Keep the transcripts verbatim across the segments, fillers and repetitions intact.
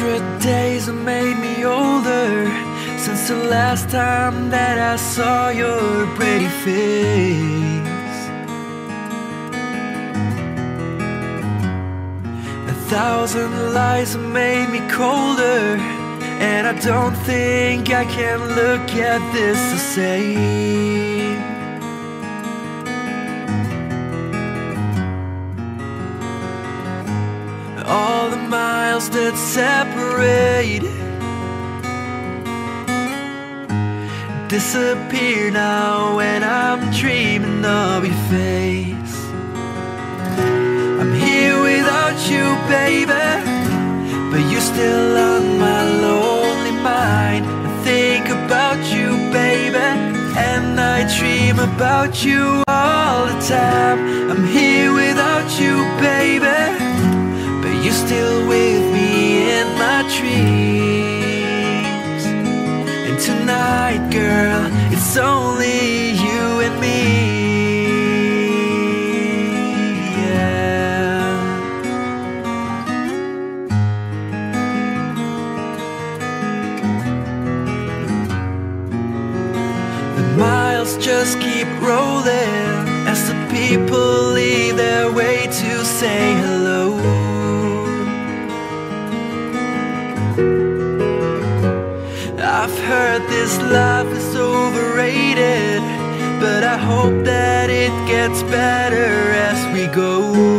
hundred days have made me older since the last time that I saw your pretty face. A thousand lies have made me colder, and I don't think I can look at this the same. All the miles that separate disappear now when I'm dreaming of your face. I'm here without you, baby, but you're still on my lonely mind. I think about you, baby, and I dream about you all the time. I'm here without you, baby, but you're still with me in my dreams. And tonight, girl, it's only you and me. Yeah. The miles just keep rolling as the people leave their way to say hello. I've heard this life is overrated, but I hope that it gets better as we go.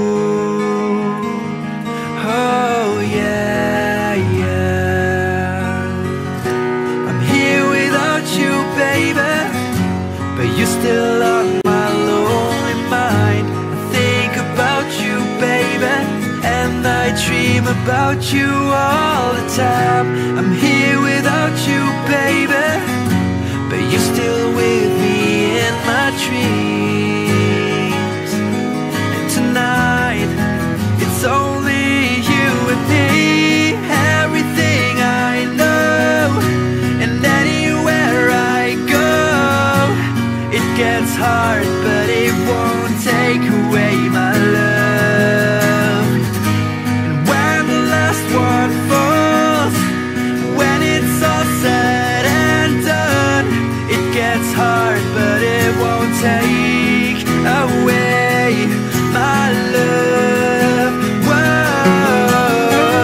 Oh yeah, yeah. I'm here without you, baby, but you're still on my lonely mind. I think about you, baby, and I dream about you all the time. I'm here without you, baby, but you're still with me in my dreams. And tonight, it's only you and me. Everything I know, and anywhere I go, it gets hard, but it won't take away my love. And when the last one falls, when it's all said and done, it gets hard, but it won't take away my love. Whoa.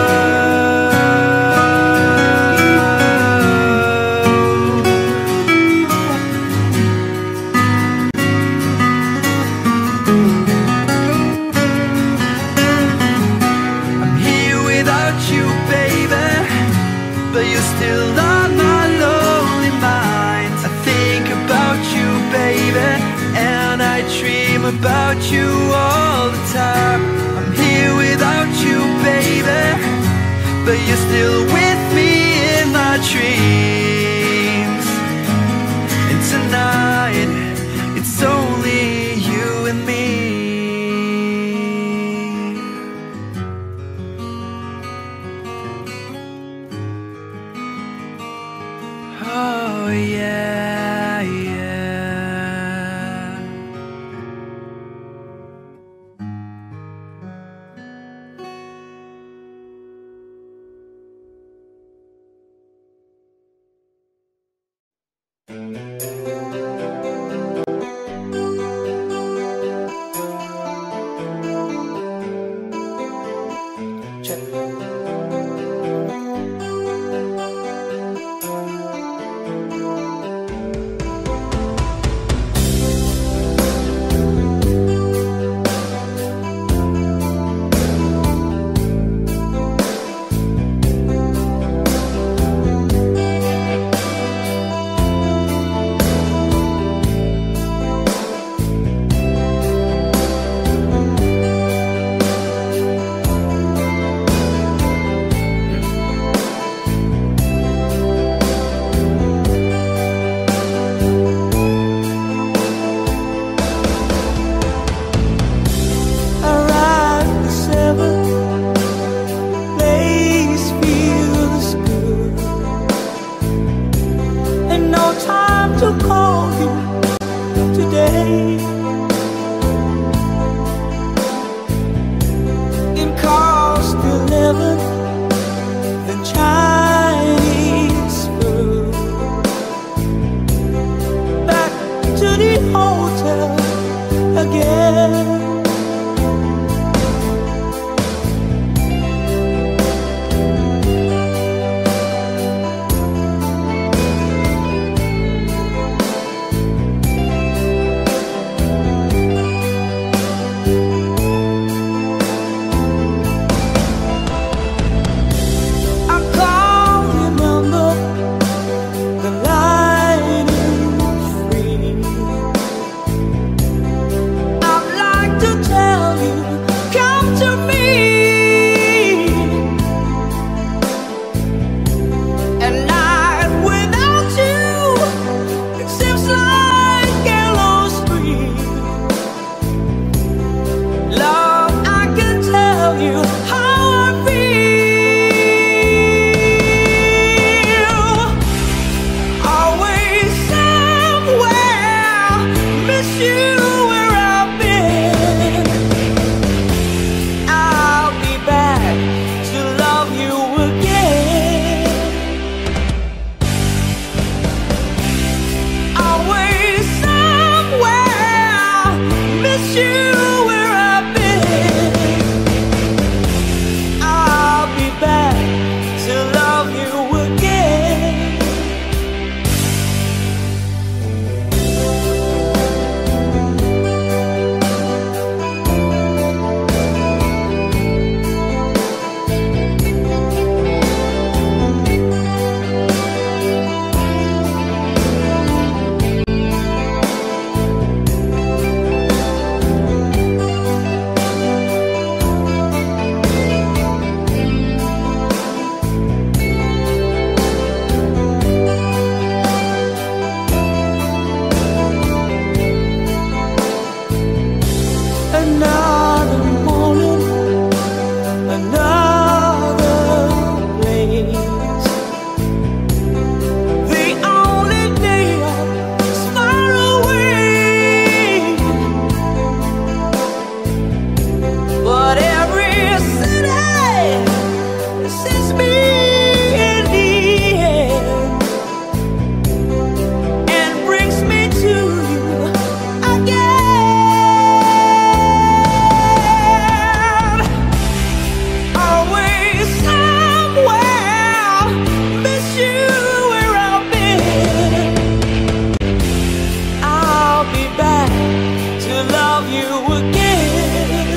I'm here without you, baby, but you're still on my lonely mind. I think about you, baby, and I dream about you all the time. I'm here without you, baby, but you're still with me in my dreams. And tonight, it's only you and me. Oh yeah, yeah. love you again.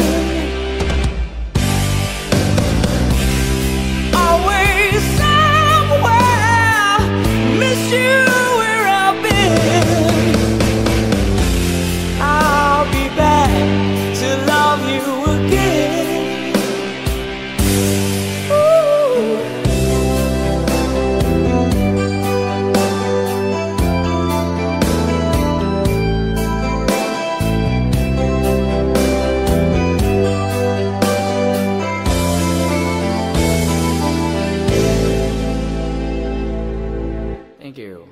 Always somewhere, miss you where I've been. I'll be back to love you again. Thank you.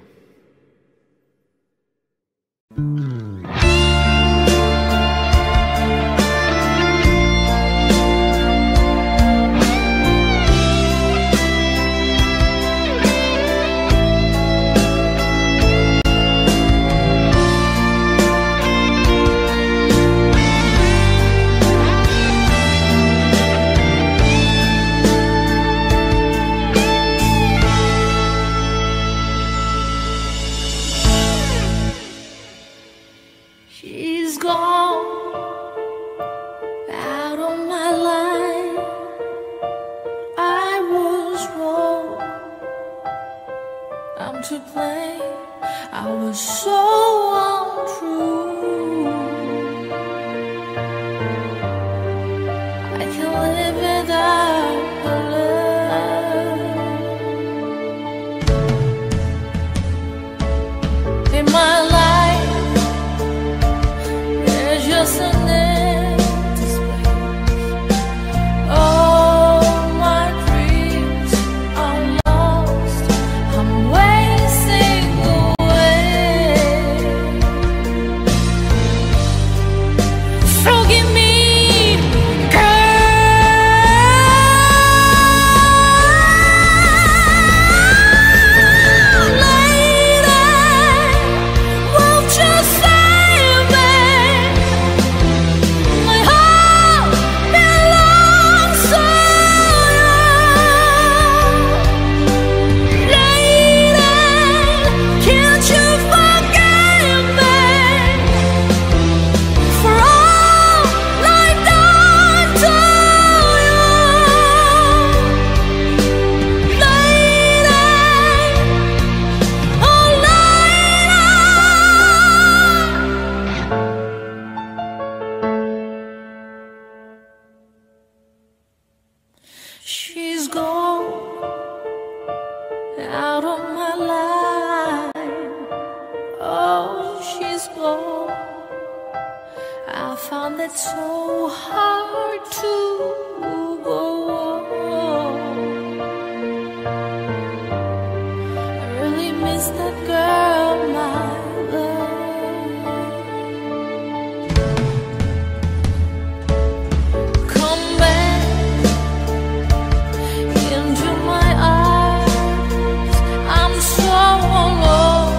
She's gone out of my life. I was wrong. I'm to blame. I was so untrue. I can't live without her love in my life. There's just an empty space. All my dreams are lost. I'm wasting away. Forgive me, girl. Lady, won't you save me? My heart belongs to you. Lady, can't you forgive me for all I've done to you? Lady, oh lady. She's gone out of my life. Oh, she's gone. I found it so hard to go on. I really miss that girl, my love. Come back into my arms. I'm so alone.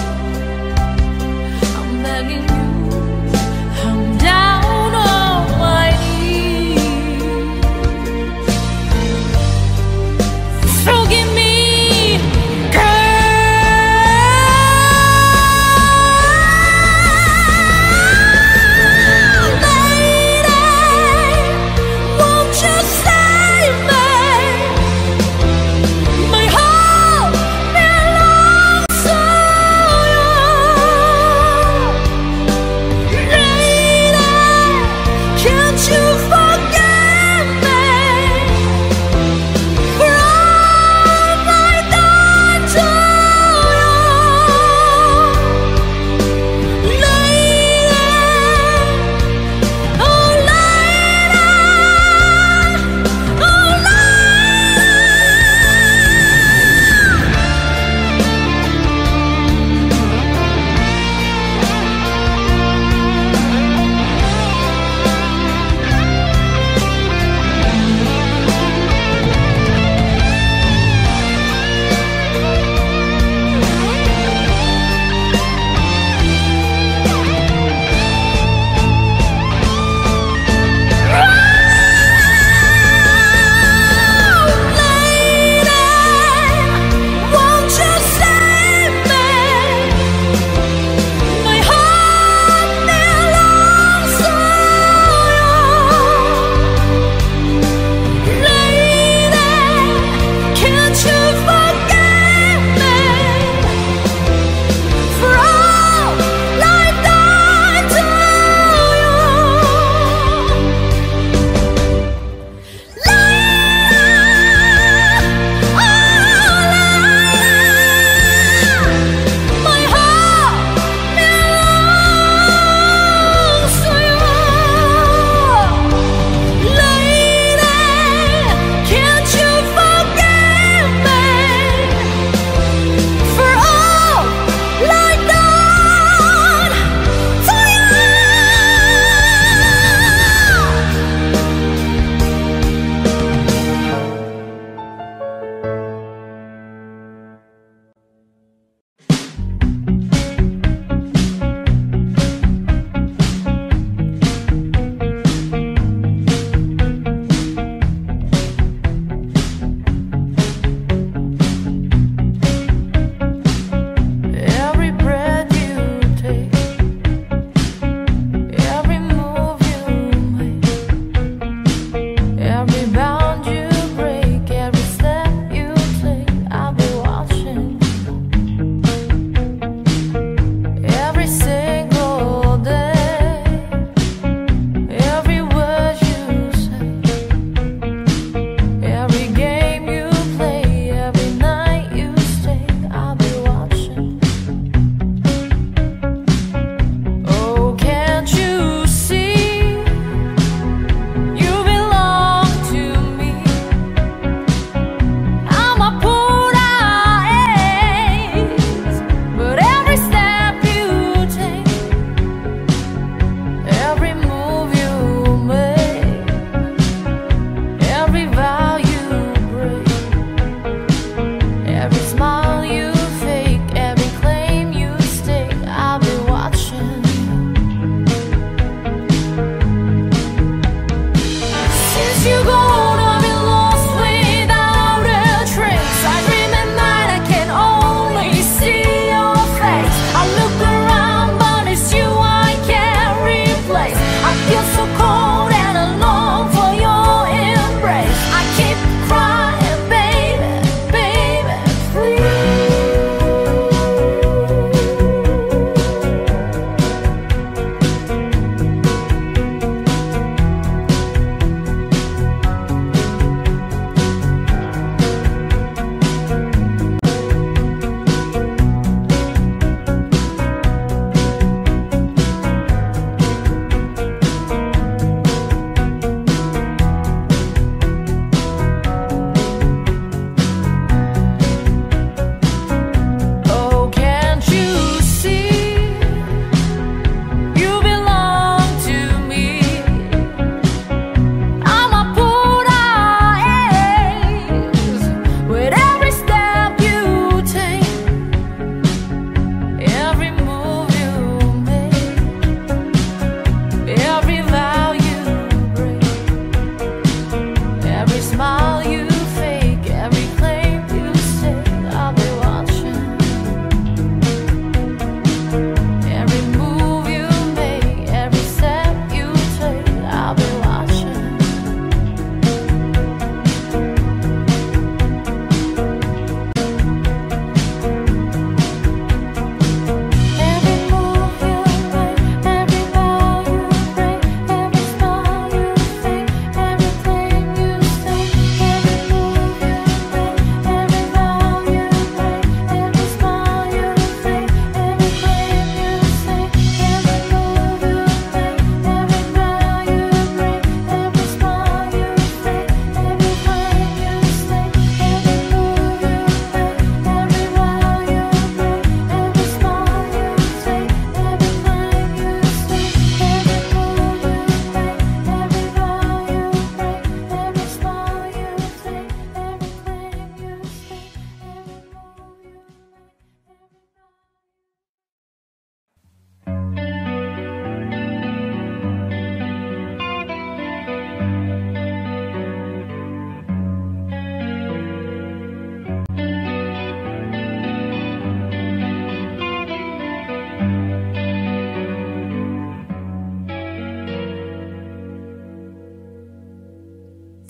I'm begging you. I'm down on my knees. Forgive me, girl.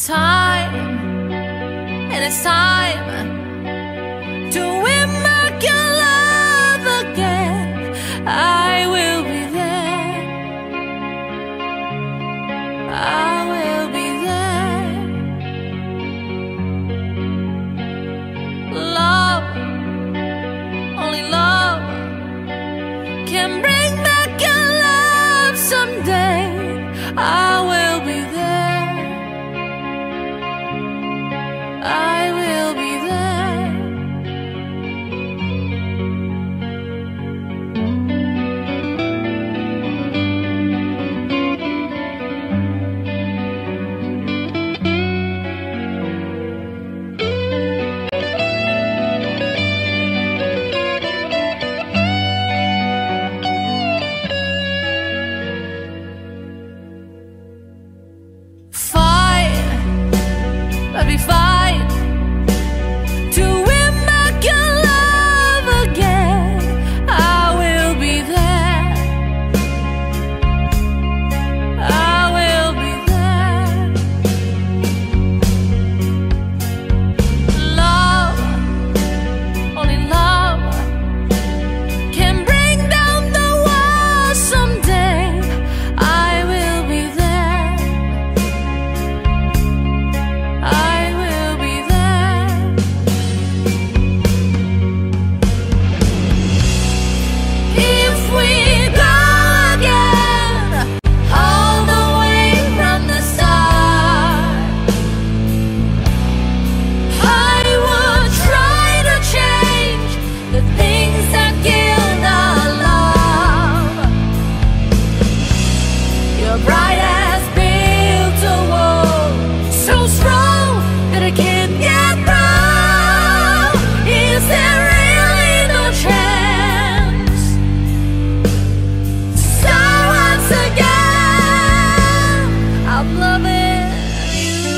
time, and it's time to win back your love again. I will be there, I will be there. Love, only love can bring back your love someday. I will be there, I will be there. Fight, let me fight to win back your love again. I will be there, I will be there. Love, only love can bring down the walls someday. I will be there, I will be there. If we go again, all the way from the start, I would try to change the things that killed our love. Your bride has built a wall so strong that I can't get through. Is there really no chance? So once again, I'm loving you.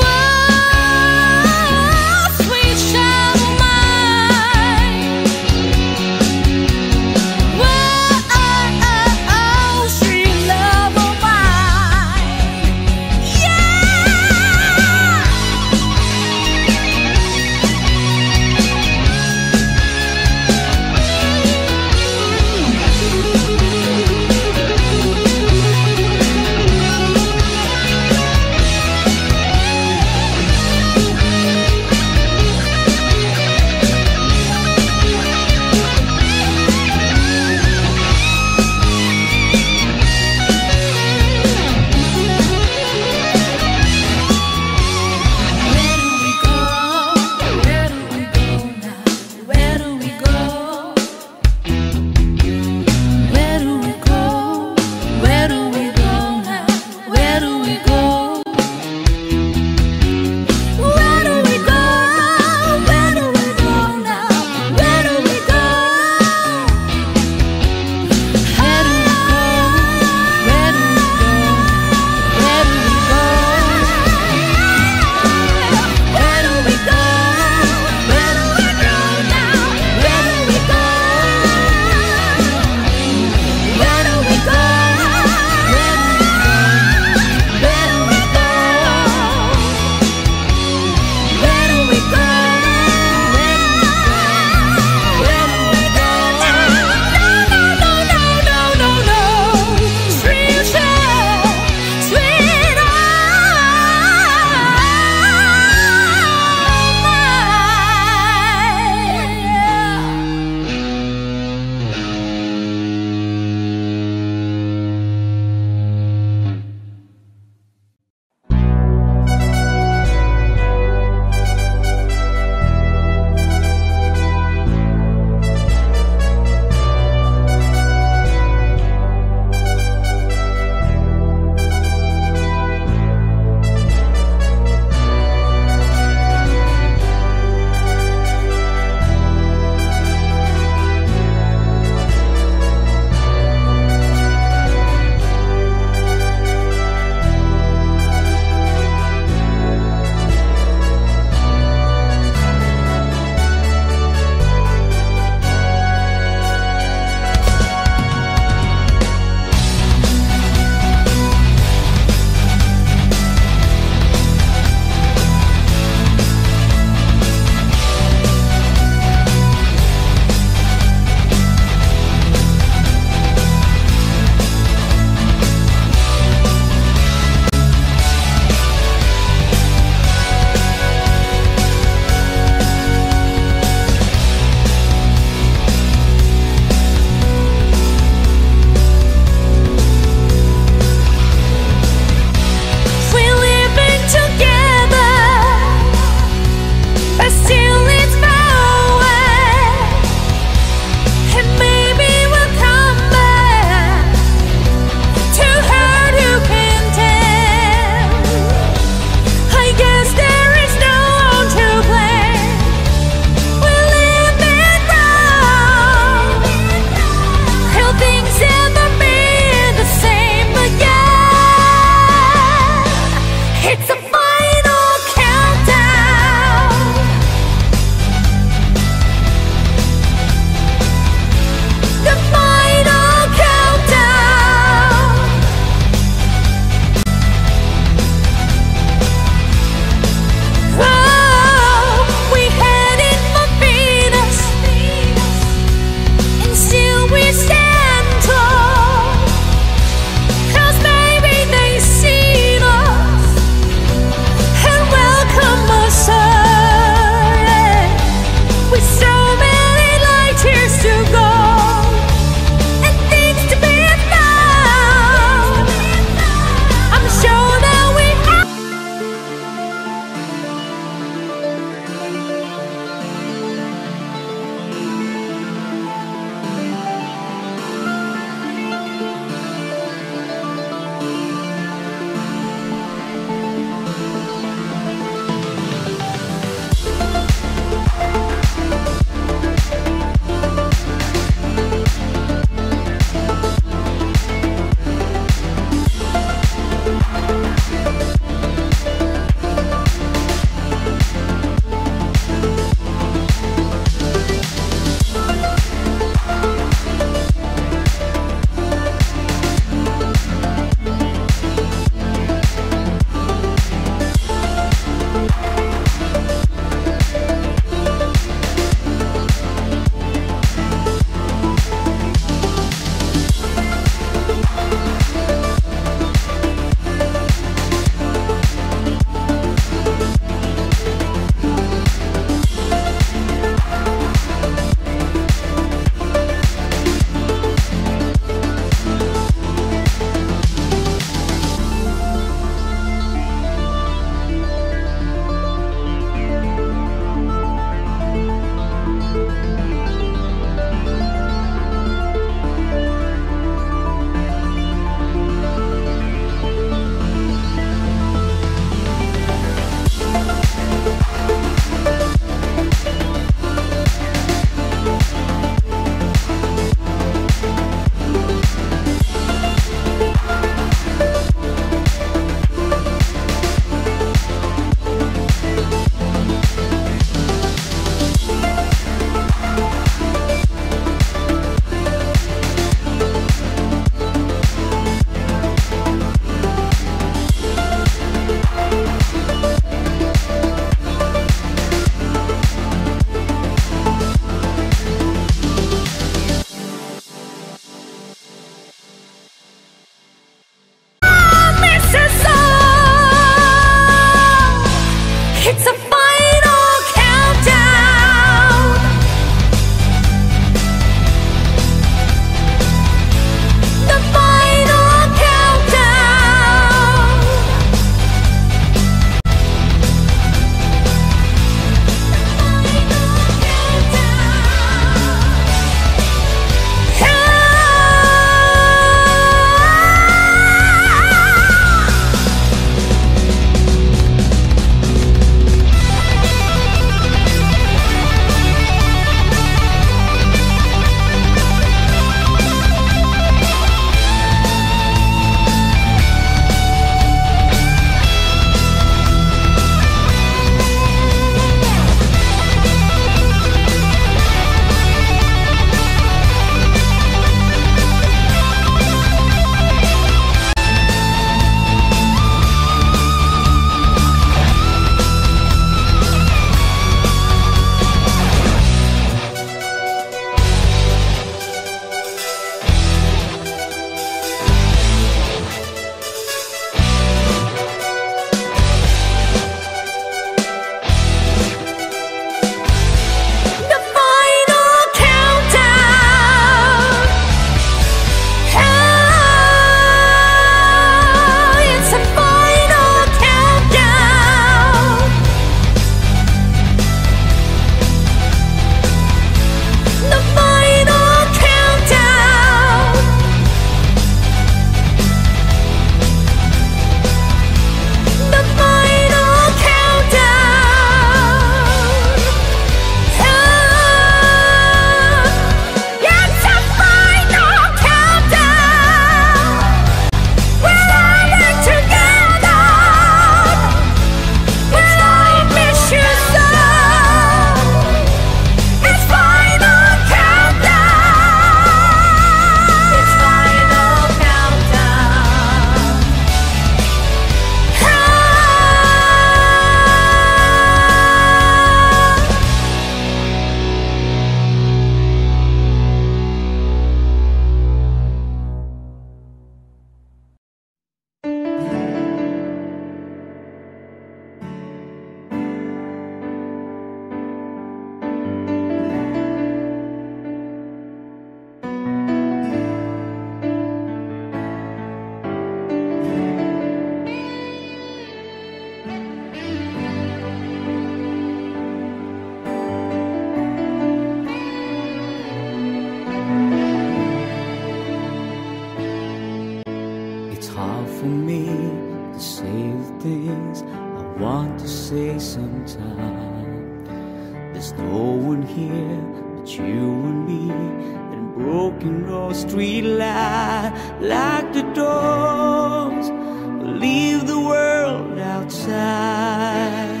It's hard for me to say the things I want to say sometimes. There's no one here but you and me, and broken road street light. Lock the doors, leave the world outside.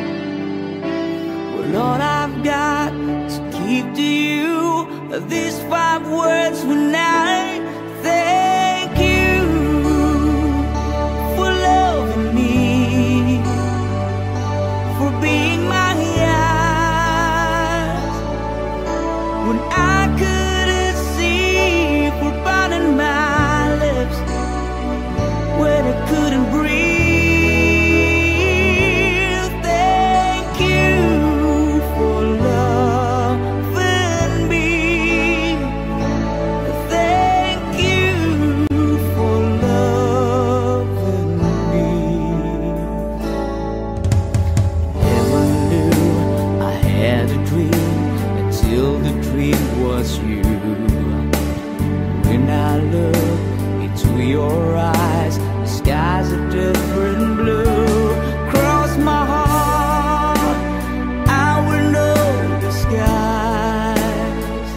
Well, all I've got to keep to you are these five words when I thank you for loving me, for being my eyes when I couldn't see, for biting my lips when I couldn't breathe. Thank you for loving me. Thank you for loving me. Never knew I had a dream until the dream was you. When I look into your eyes, the skies are different blue. Cross my heart, I will know the skies.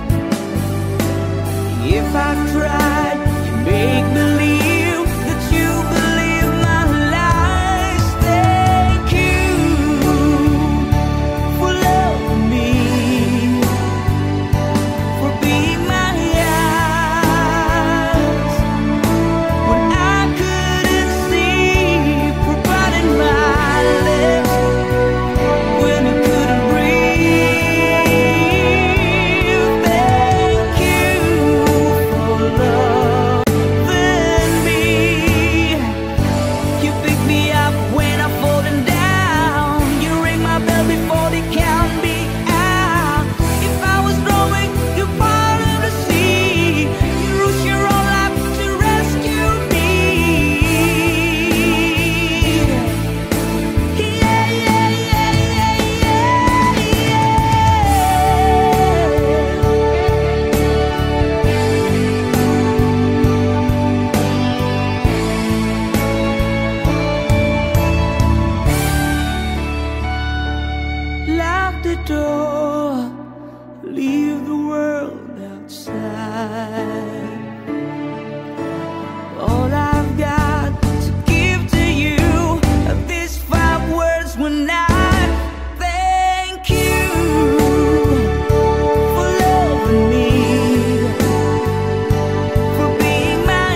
If I tried to make believe that you believe my lies, thank you for loving me, for being my eyes when I couldn't see, for biting my lips when I couldn't breathe. Thank you for loving me. You pick me up when I'm falling down. You ring my bell before they count me out. If I was growing, you're part of the sea. You risk your own life to rescue me. Yeah, yeah, yeah, yeah, yeah, yeah. Lock the door, leave the world outside. All I've got to give to you are these five words when I thank you for loving me, for being my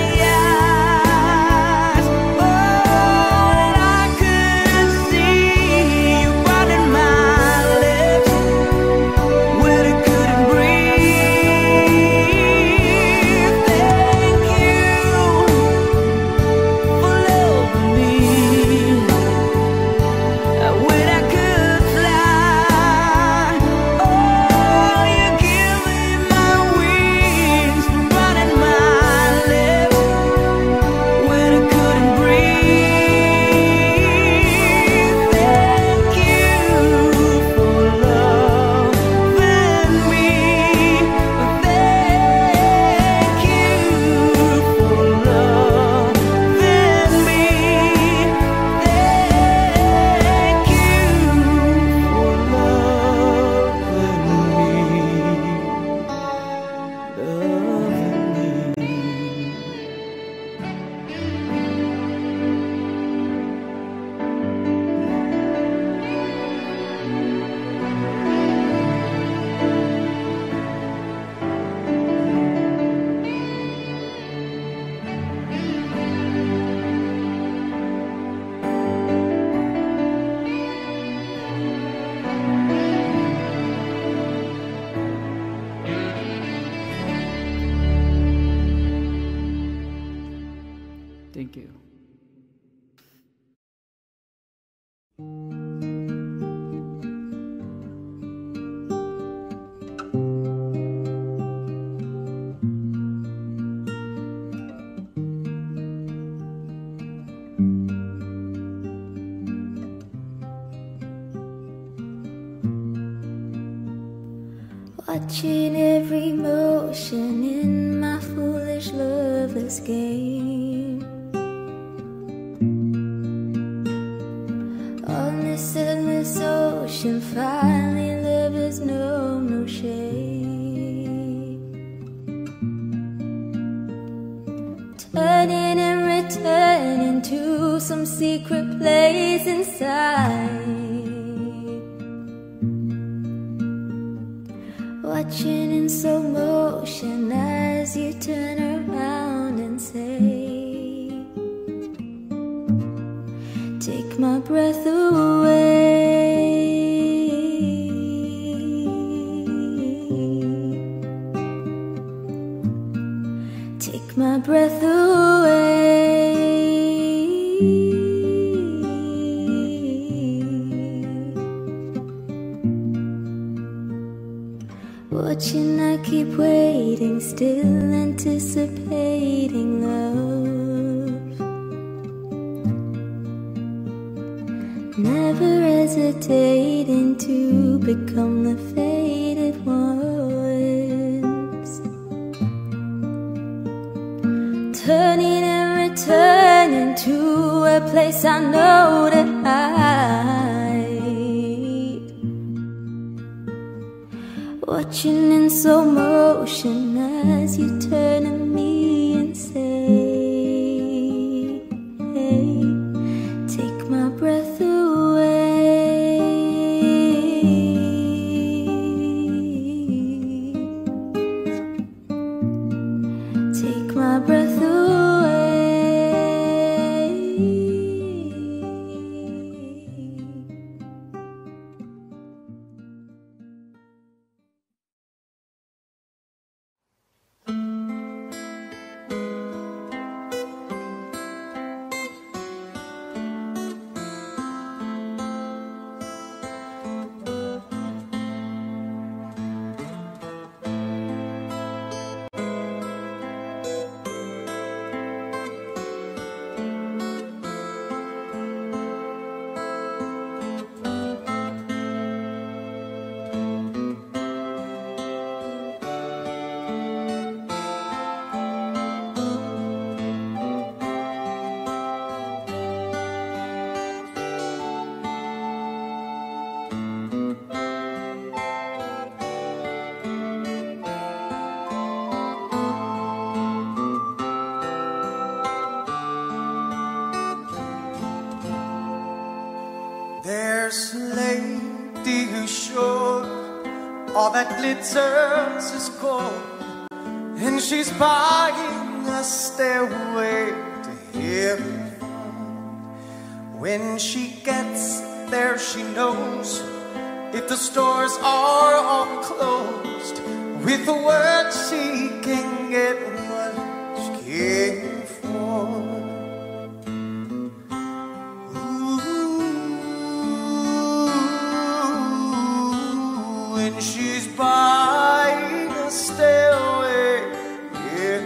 eyes. Oh, and I couldn't see you biting my lips when I couldn't breathe. Thank you for loving me when I could fly. Oh, you give me my wings for biting my lips when I couldn't breathe. Thank you for loving me. Thank you for loving me. Thank you for loving me. Thank you. Watching every motion in my foolish loveless game. secret place inside, watching in slow motion as you turn around and say, take my breath away. Take my breath away. Watching, I keep waiting, still anticipating love. Never hesitating to become the faded ones, turning and returning to a place I know that hide, watching in slow motion as you turn to me and say, hey, take my breath away. Take my breath away. There's a lady who's sure all that glitters is gold, and she's buying a stairway to heaven. When she gets there, she knows if the stores are all closed, with the word she can get what she came for. She's buying a stairway, yeah.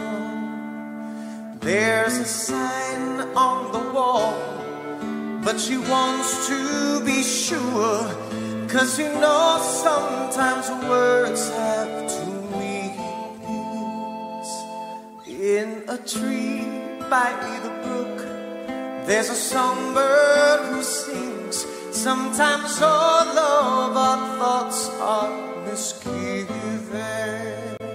There's a sign on the wall, but she wants to be sure, 'cause you know sometimes words have two meanings. In a tree by the brook, there's a songbird who sings. Sometimes all of our thoughts are misgiven.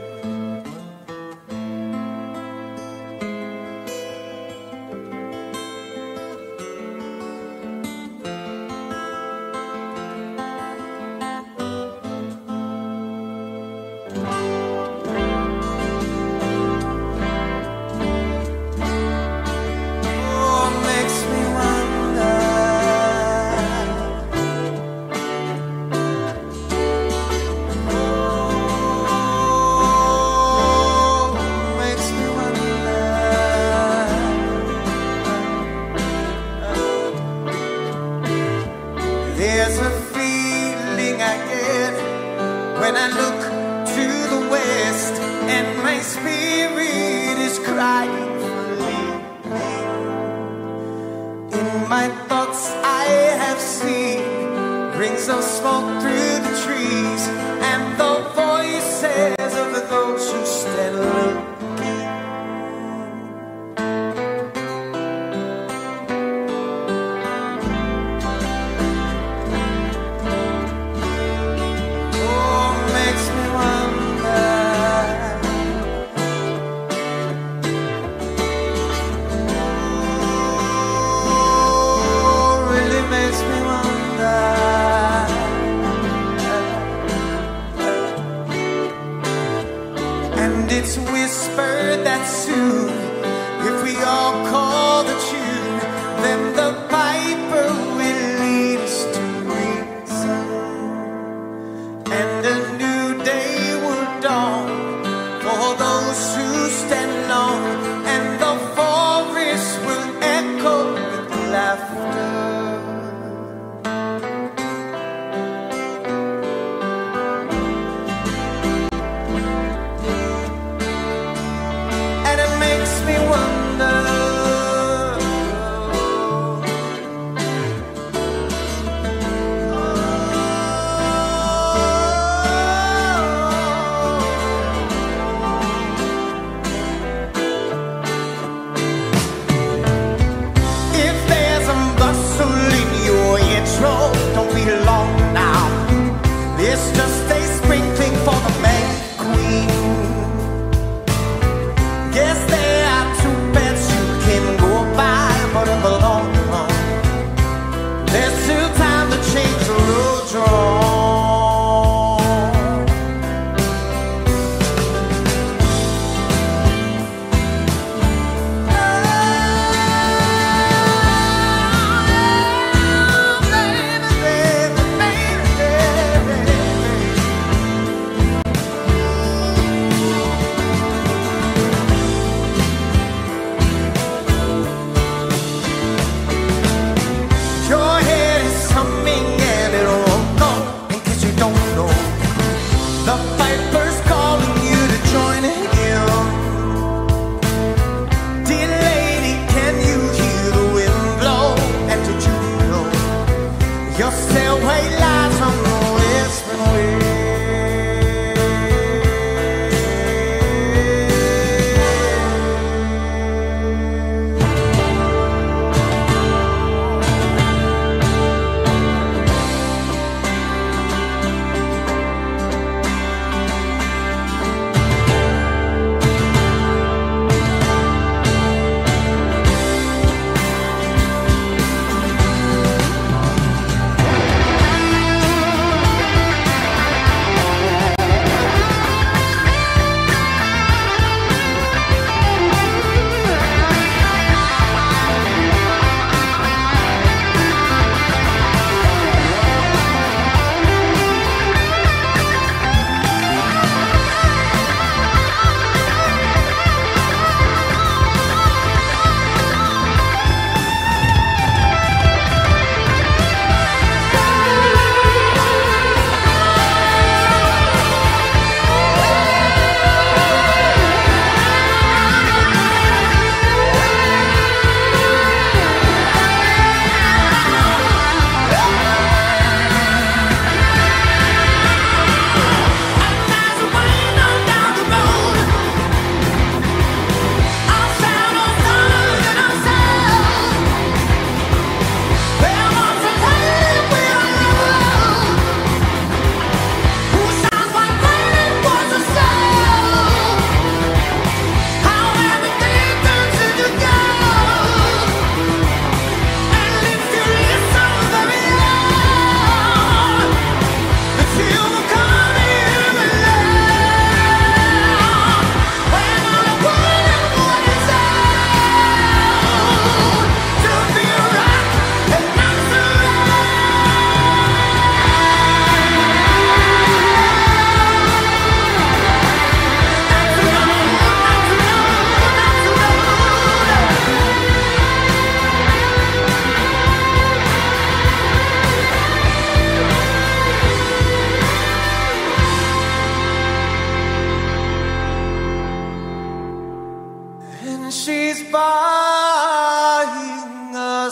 There's a feeling I get when I look to the west, and my spirit is crying for leaving. In my thoughts I have seen rings of smoke through the trees, and the voices of those who stand looking.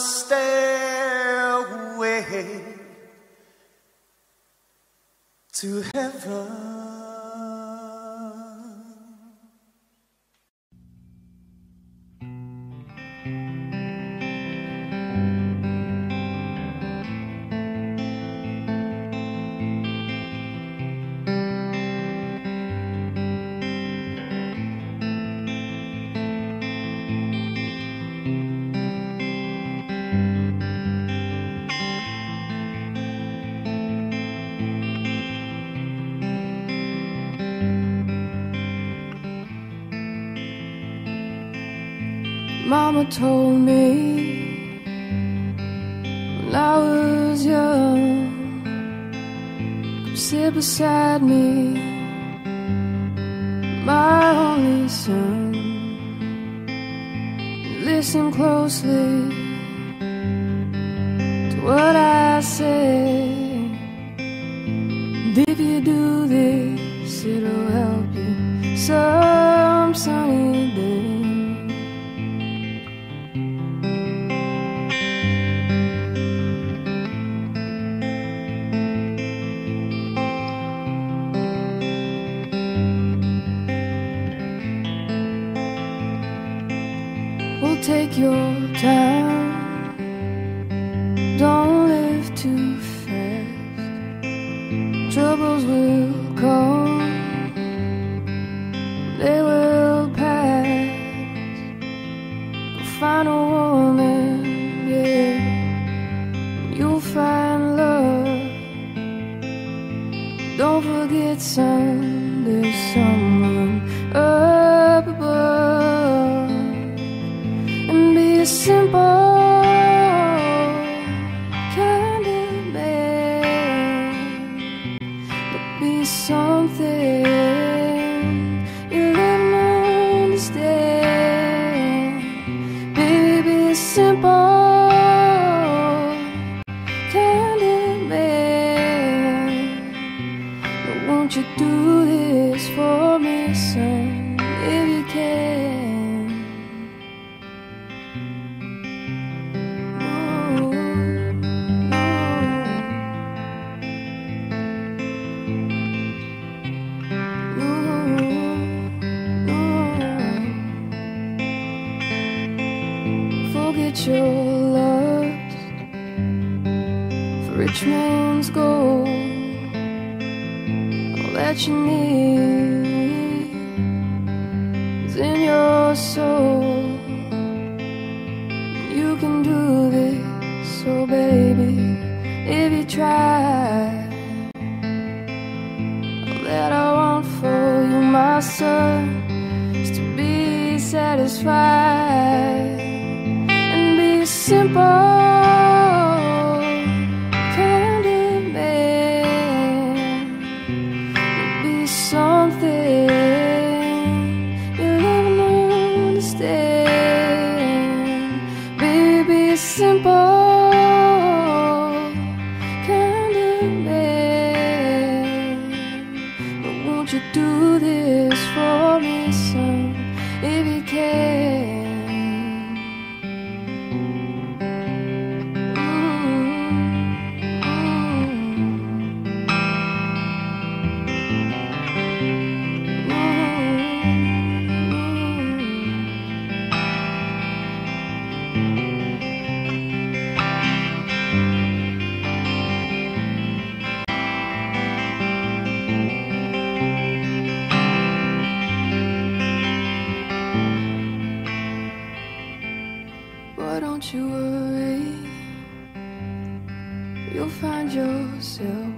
stairway to heaven. Mama told me when I was young, come sit beside me, my only son. Listen closely to what I say, and if you do this, it'll help you some sunny day. Take your time, don't live too fast. Troubles will come, they will pass. Go find a woman, yeah, you'll find love. Don't forget, son, there's someone up above. A simple kind of man, but be something you'll never understand. Baby, be a simple kind of man, but won't you do this for me, son, if you can? Your lust for rich man's gold, all that you need is in your soul. You can do this, so baby, if you try. All that I want for you, my son, is to be satisfied. Simple kind of man, be something you'll never understand. Baby, simple kind of man, but won't you do this for me, son, if you can? Don't you worry, you'll find yourself.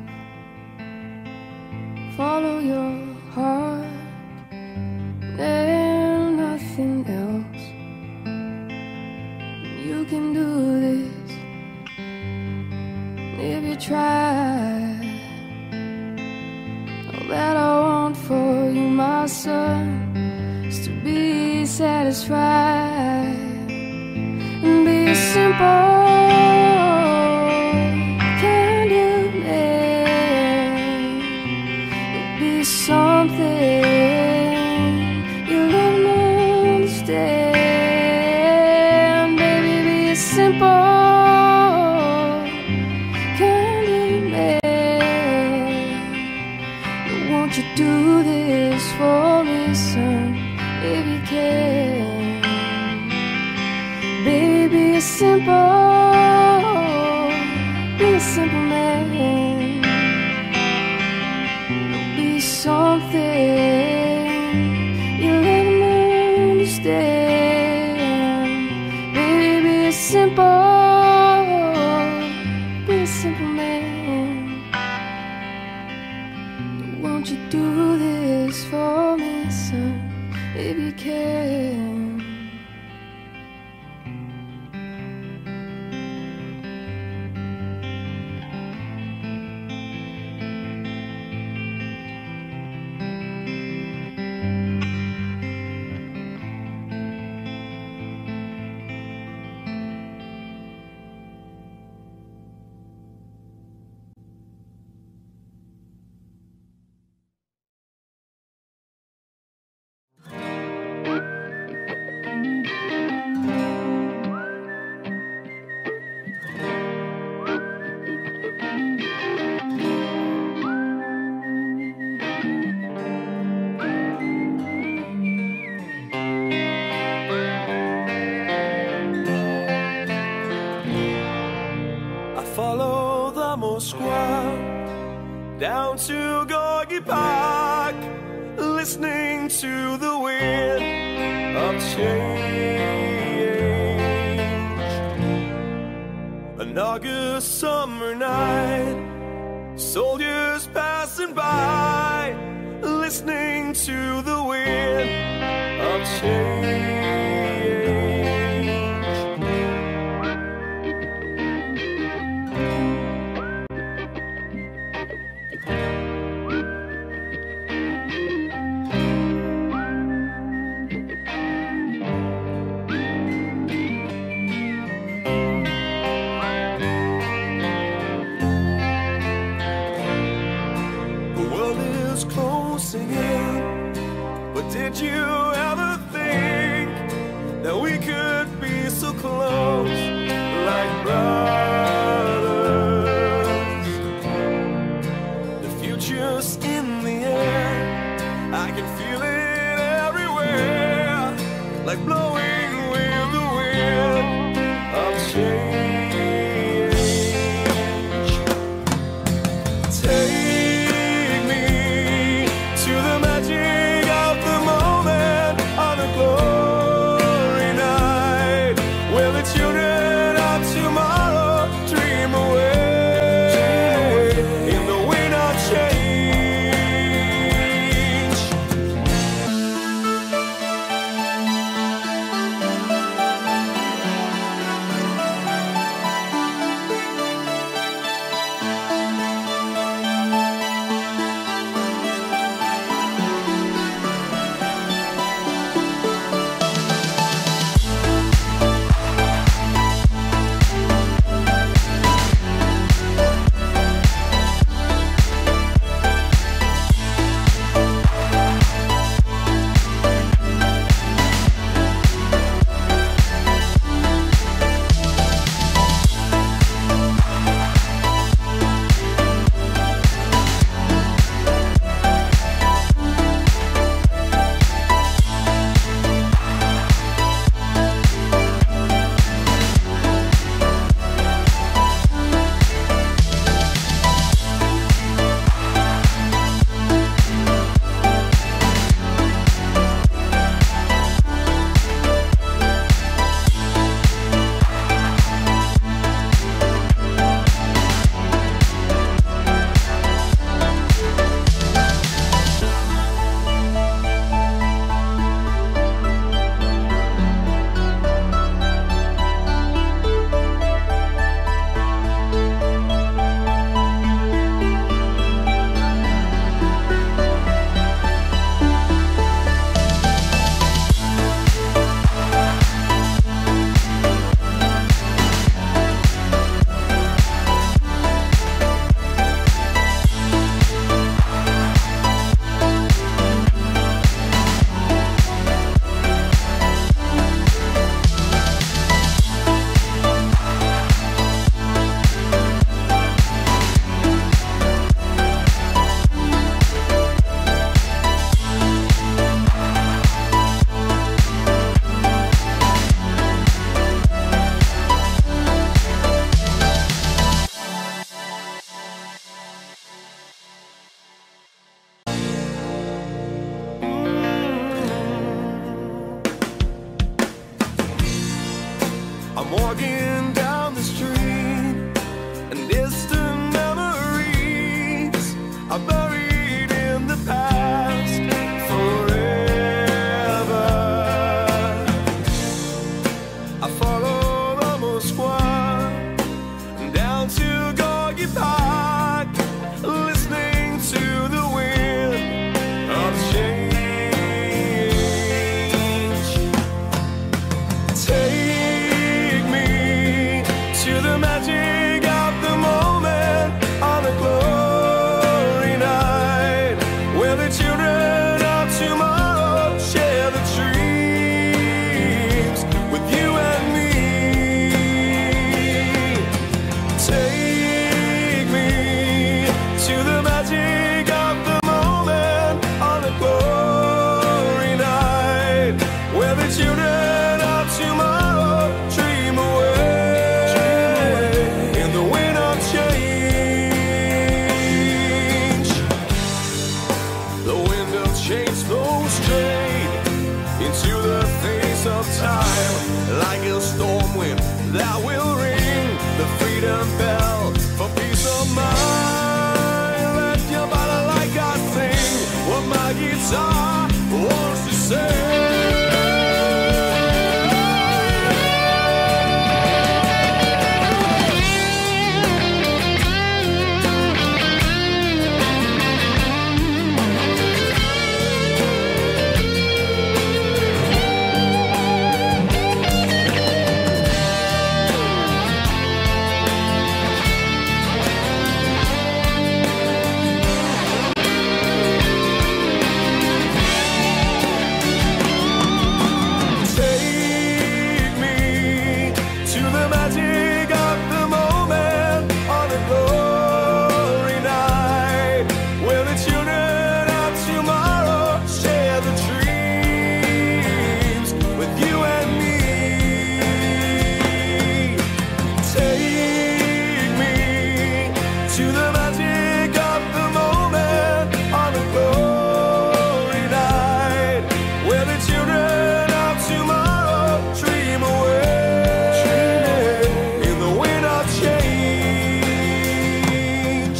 Follow your heart and nothing else. You can do this if you try. All that I want for you, my son, is to be satisfied. Be a simple kind of man, be something you'll never understand. Baby, be a simple simple, be a simple man. Be something you'll never understand. Baby, be simple, be a simple man. Won't you do this for me, son, if you can? Follow the Moskva down to Gorky Park, listening to the wind of change. An August summer night, soldiers passing by, listening to the wind of change. But did you ever think that we could be so close, like brothers? The future's in the air, I can feel it everywhere, like blowing with the wind of change. Take I'm walking down the street, and distant memories are buried in the past forever. I follow the Moskwa down to Gorky Park, listening to the wind of change. Take me to the magic of the moment on a glory night, where the children of tomorrow share the dreams with you and me. Take me to the magic of the moment on a glory night, where the children of tomorrow dream away in the wind of change. The wind of change blows straight into the face of time, like a storm wind that will ring the freedom bell for peace of mind. Let your body like I sing what my guitar wants to say. Take me to the magic of the moment on a glory night, where the children of tomorrow share the dreams with you and me. Take me to the magic of the moment on a glory night, where the children of tomorrow dream away in the wind of change.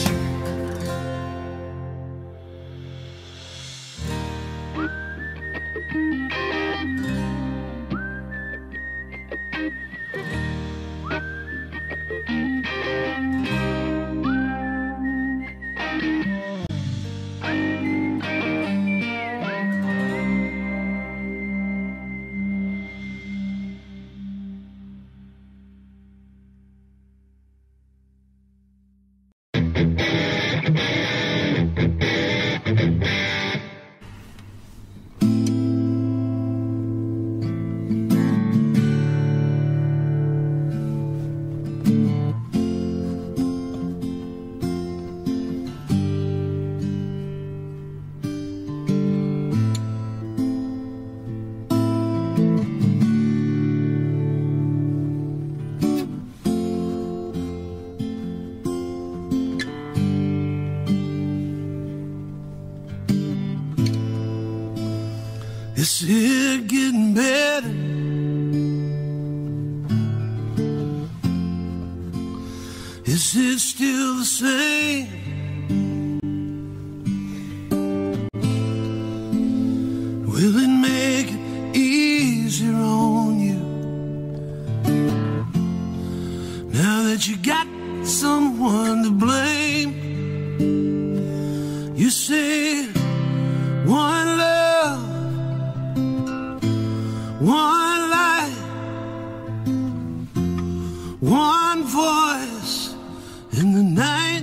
Is it getting better? Is it still the same? Will it make it easier on you now that you got someone to blame? You say one love, one light, one voice in the night.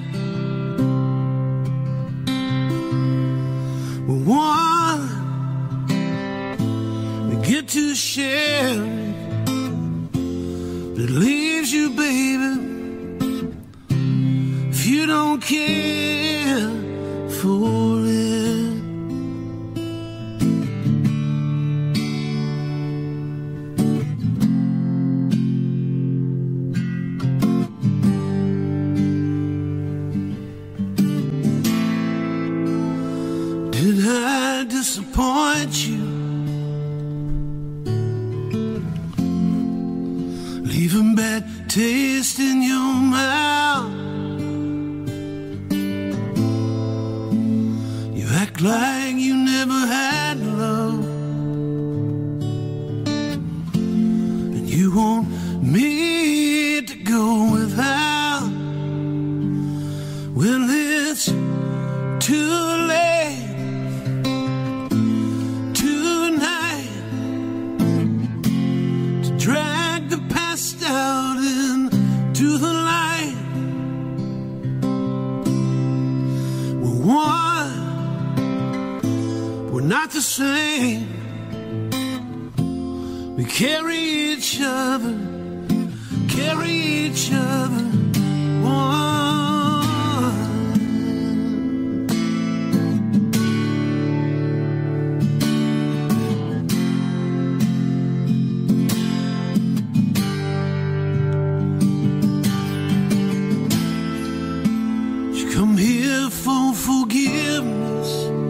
One we get to share that leaves you, baby, if you don't care for it. Did I disappoint you? Leave a leaving bad taste in your mouth. You act like you never had love, and you want me to go without. Well, it's too late tonight to drag the past out into the light. We're one, we're not the same. We carry each other, carry each other one. You come here for forgiveness.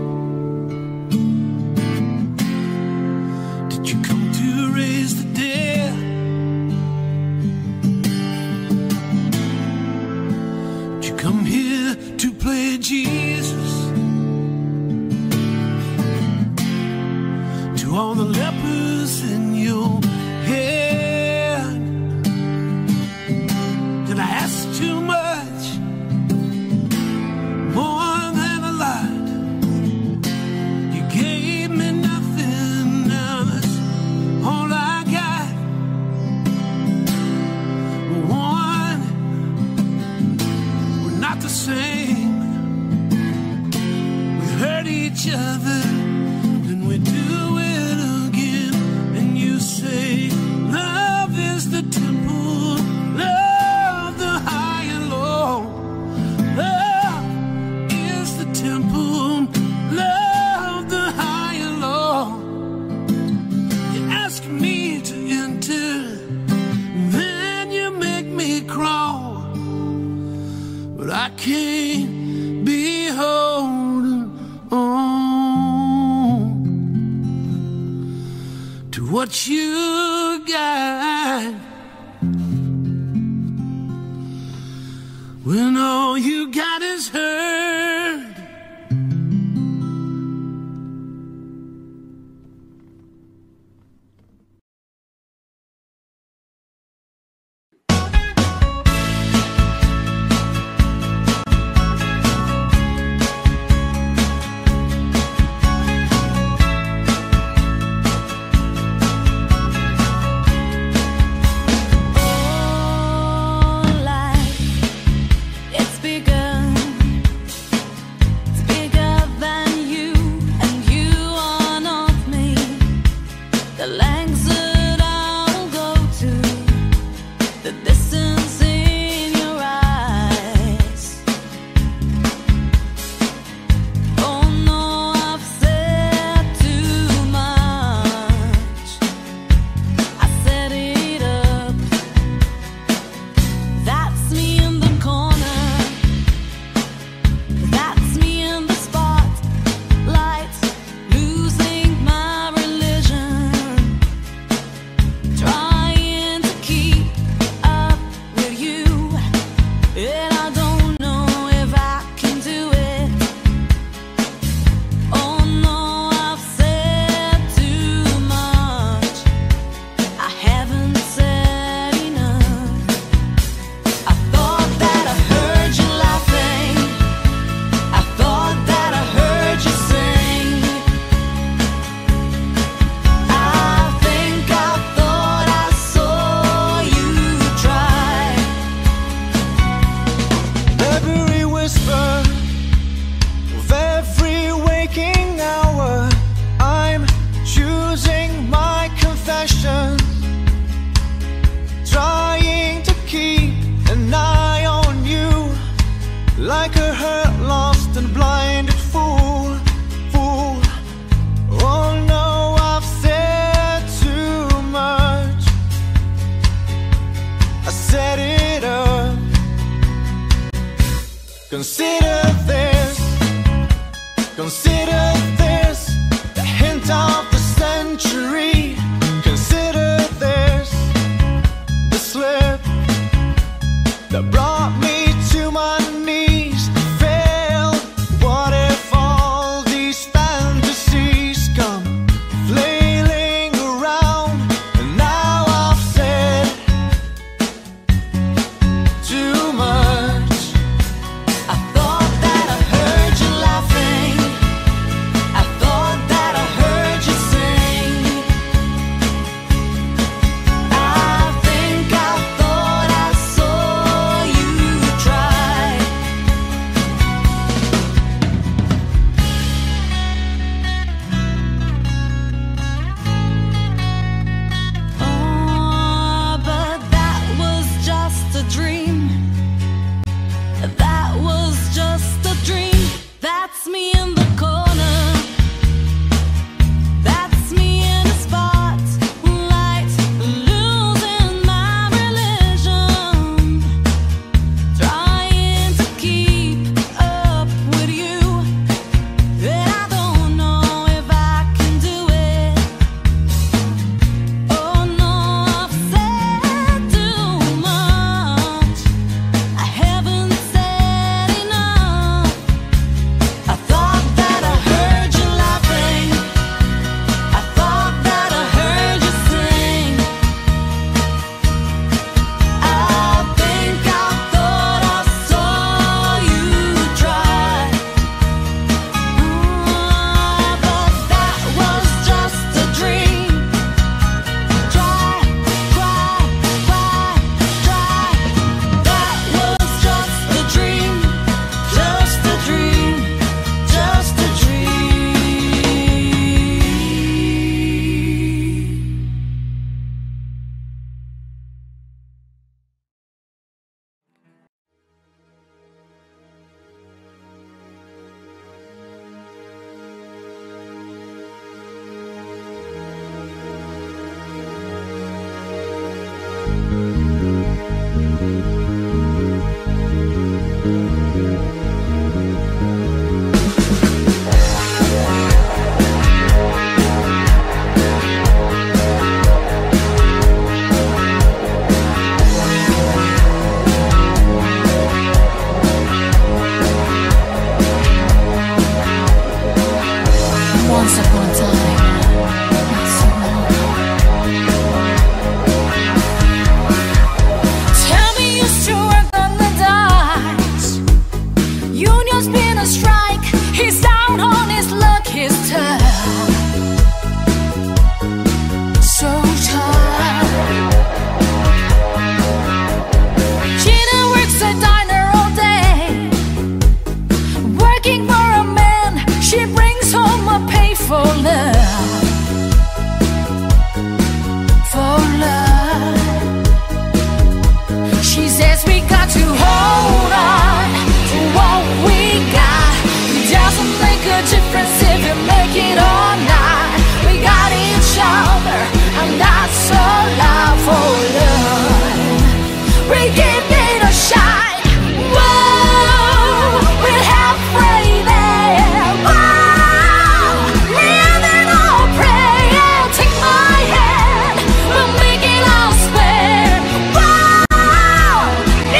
Did you come to raise the dead? Did you come here to play Jesus? To all the lepers in your head, did I ask too much? More than a lot. You gave me nothing, now that's all I got. We're one, we're not the same. We hurt each other, then we do it again. And you say, love is the temple, love the high and low. Love is the temple, love the high and low. You ask me to enter, then you make me crawl. But I can't be holding on to what you got when all you got is hurt. It's begun. It's bigger than you, and you are not me. The lengths that I'll go to, the distance in your eyes. Oh no, I've said too much. I set it up. That's me in the corner. That's me in the spotlight, losing my religion, trying to keep up with you, and I don't know if I can do it. Oh no, I've said too much. I haven't said enough. I thought that I heard you laughing. I thought that I heard you sing. I think I thought I saw you try. Every whisper of every waking hour, I'm choosing my confession, trying to keep an eye on you, like a hurt, lost and blinded fool, fool. Oh no, I've said too much. I set it up. Consider this, consider this, the hint of the century. Consider this, the slip that brought me to my knees failed? What if all these fantasies come flailing around, and now I've said too much? I thought that I heard you laughing, I thought that I heard you sing. I think I thought I saw you try. Oh, but that was just a dream. That was just a dream. That's me in the corner. That's me in a spotlight, losing my religion, trying to keep up with you. And I don't know if I can do it. Oh no, I've said too much. I haven't said enough. I thought that I heard you laughing, I thought that I heard you sing. I think I thought I saw you try. Oh, but that was just a dream. Try, cry, cry, try. That was just a dream, just a dream, just a dream. Once upon a time, not so long. Tell me you still work on the dice. Union's been a strike. He's down on his luck, his time. So tired. Gina works a diner all day, working for a man. She brings home a pay for love, for love. She says we got to hold on to what we got. It doesn't make a difference if you make it or not. We got each other, and that's all love for love. We give it a shot. Whoa, we're halfway there. Whoa, living or praying. Take my hand, we'll make it all square. Whoa,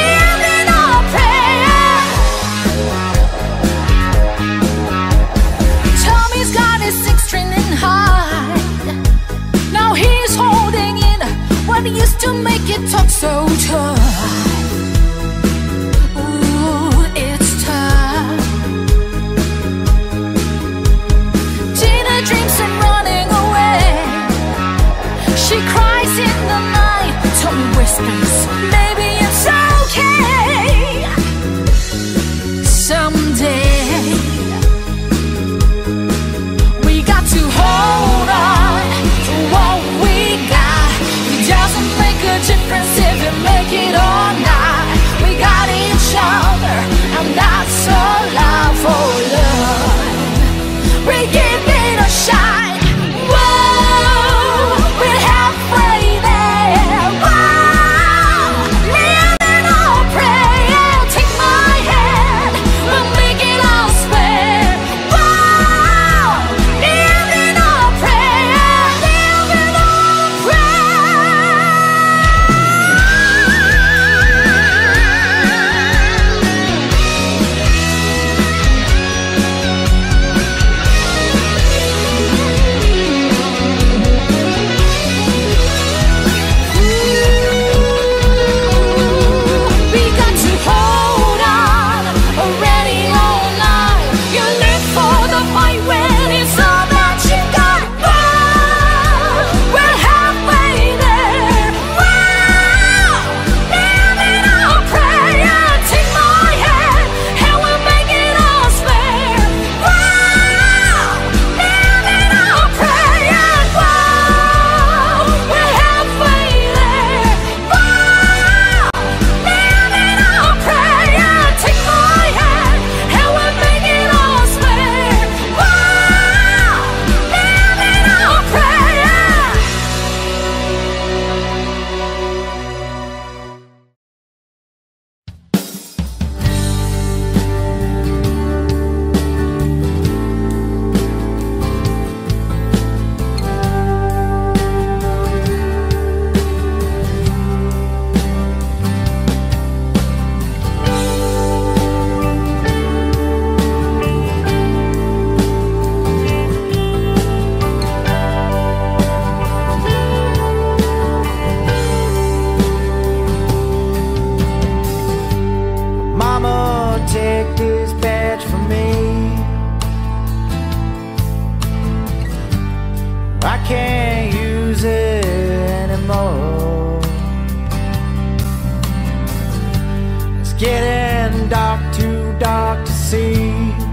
getting dark, too dark to see.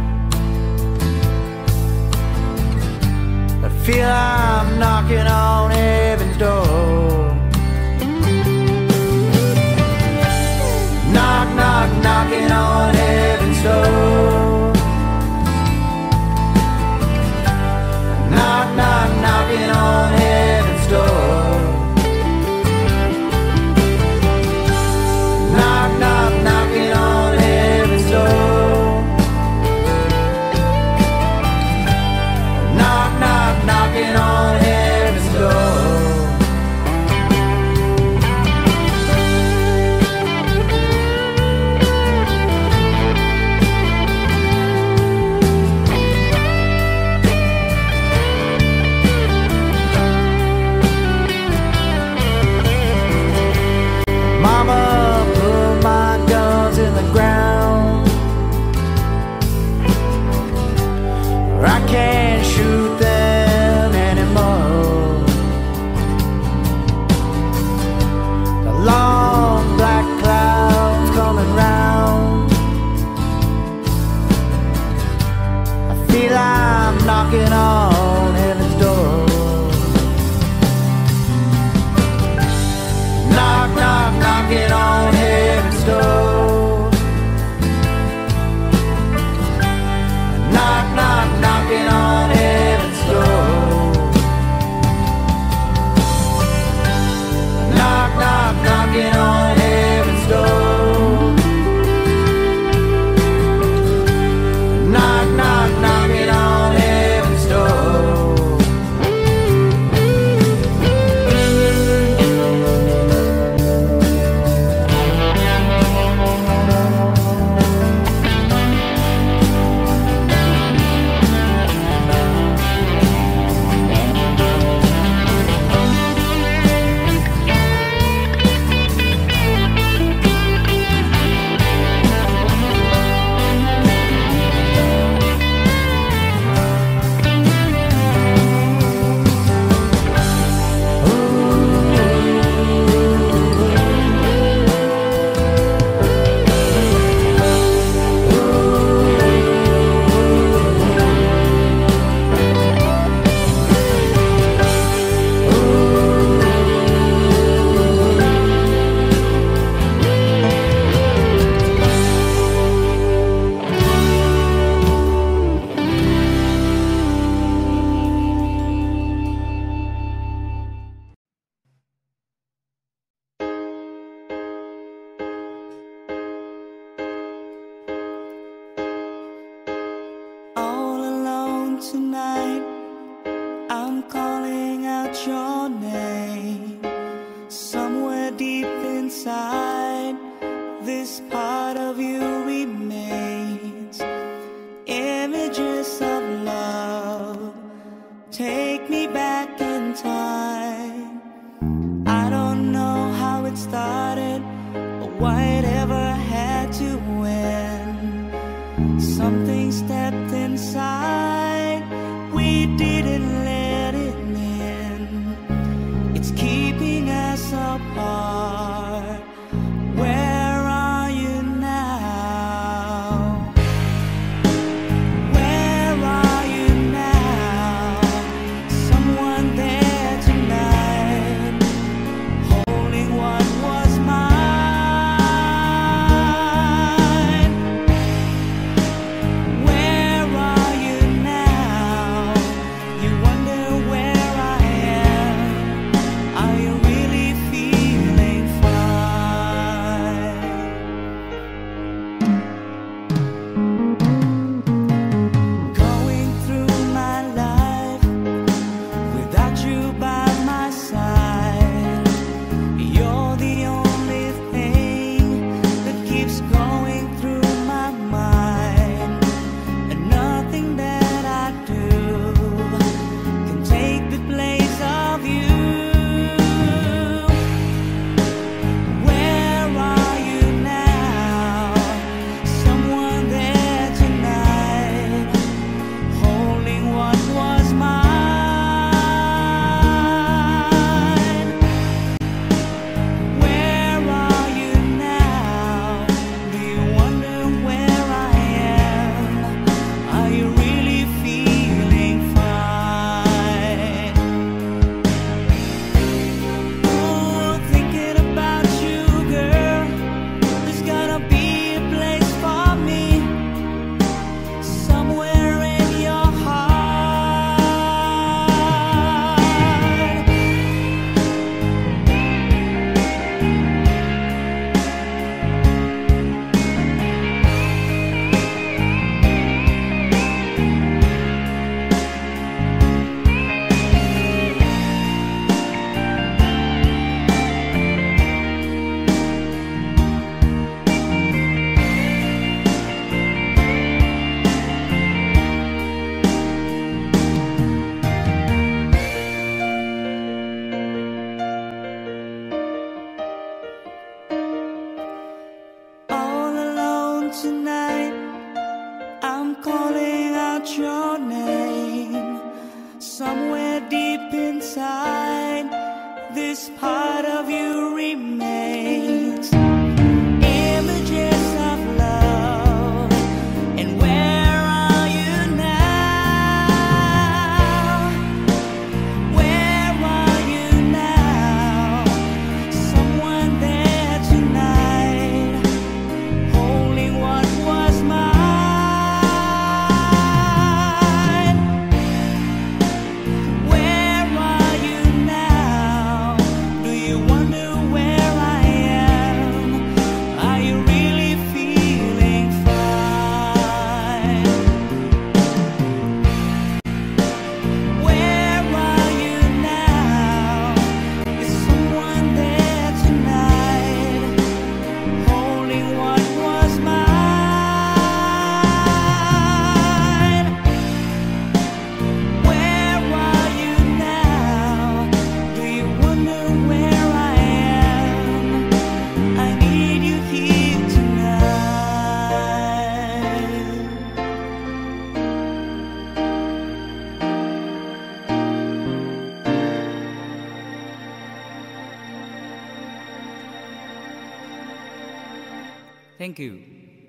I feel I'm knocking on heaven's door. Knock, knock, knocking on heaven's door. Knock, knock, knocking on heaven's door. Knock, knock, knocking on heaven's door. Knock, knock, knocking on heaven's door. Mama put my guns in the ground. I can't shoot them anymore. The long black clouds coming round. I feel I'm knocking on heaven's door. Knock, knock, knocking on heaven's door. Knock, knock, knocking on heaven's door. Knock, knock, knocking on heaven's door. Knock, knock, knocking on heaven's door. All alone tonight, I'm calling out your name. Somewhere deep inside, this part of you remains. Images of love take me back in time. I don't know how it started or why it ever had to end. Something stepped inside, we didn't let it in. It's keeping us apart. Where are you now? Where are you now? Someone there tonight, holding what was mine. Where are you Thank you.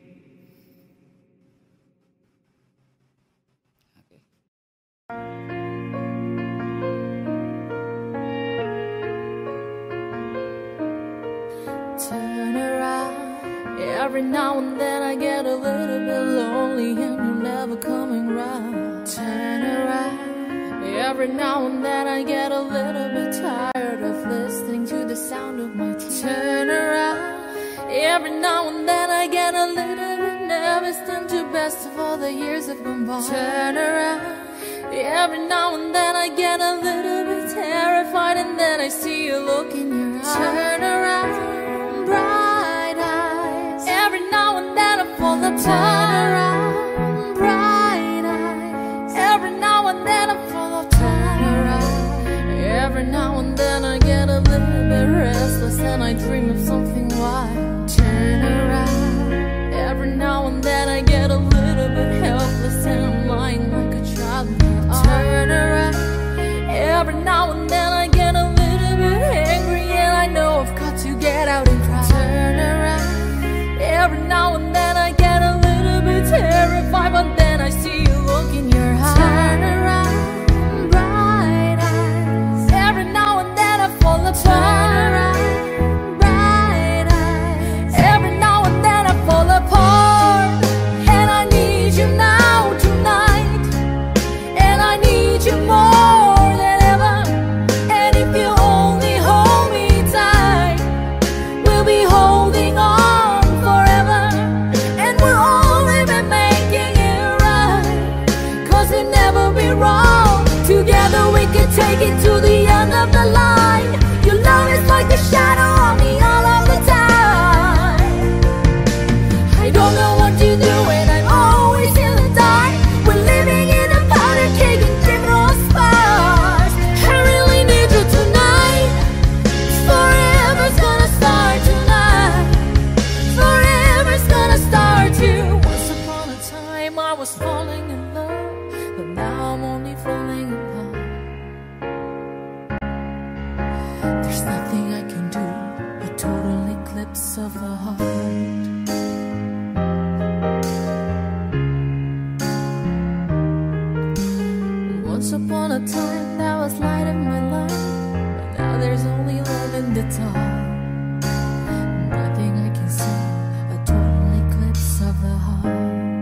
Turn around. Every now and then I get a little bit lonely and you're never coming round. Turn around. Every now and then I get a little bit tired of listening to the sound of my tears. Turn around. Every now and then I get a little bit nervous and too best of all the years have gone by. Turn around. Every now and then I get a little bit terrified and then I see you look in your eyes. Turn around, bright eyes. Every now and then I fall apart. Turn around, bright eyes. Every now and then I fall apart. Turn around. Every now and then I get a little bit restless and I dream of something wild. Turn around. Every now and then I get a little bit helpless and I'm lying like a child. Turn around. Every now and then I get a little bit angry and I know I've got to get out and cry. Turn around. Every now and then I get a little bit terrified, but then I see you look in your eyes. Turn around, bright eyes. Every now and then I fall apart. Turn around, bright eyes. Every now and then I fall apart. And I need you now tonight. And I need you more than ever. And if you only hold me tight, we'll be holding on forever. And we'll only be making it right, 'cause we'll never be wrong. Together we can take it to the end of the line. Your love is like a shadow on me all of the time. I don't know what to do and I'm always in the dark. We're living in a powder keg and criminal sparks. I really need you tonight. Forever's gonna start tonight. Forever's gonna start you. Once upon a time I was falling in love, but now I'm only falling apart. There's nothing I can do, a total eclipse of the heart. Once upon a time that was light in my life, but now there's only love in the dark. Nothing I can say, a total eclipse of the heart.